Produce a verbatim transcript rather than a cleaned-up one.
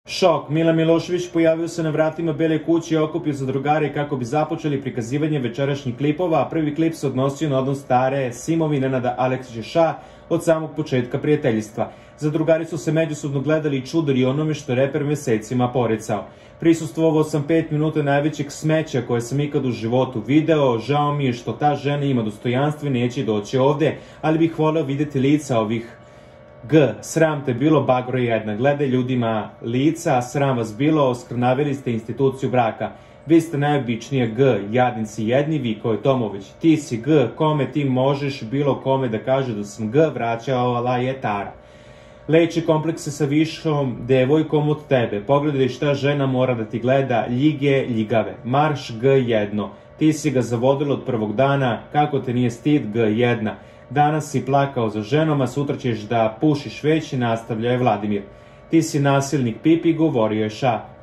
Šok, Milan Milošević pojavio se na vratima Bele kuće i okupio za drugare kako bi započeli prikazivanje večerašnjih klipova, a prvi klip se odnosio na odnos stare Simovi Nenada Aleksića Ša od samog početka prijateljstva. Zadrugari su se međusobno gledali i čudili onome što je reper mesecima poricao. Prisustvovao sam pet minuta najvećeg smeća koje sam ikad u životu video, žao mi je što ta žena ima dostojanstvo i neće doći ovde, ali bih voleo videti lica ovih G, sram te bilo bagro jedna, gledaj ljudima lica, sram vas bilo, oskrnavili ste instituciju braka. Vi ste najobičnije G, jadnici jedni, vikao je Tomović. Ti si G, kome ti možeš bilo kome da kaže da sam G, vraćala je Tara. Leči komplekse sa višom devojkom od tebe, pogledaj šta žena mora da ti gleda, ljige, ljigave. Marš G jedno, ti si ga zavodila od prvog dana, kako te nije stid G jedna. Danas si plakao za ženom, a sutra ćeš da pušiš već, nastavlja je Vladimir. Ti si nasilnik Pipi, govorio je Ša.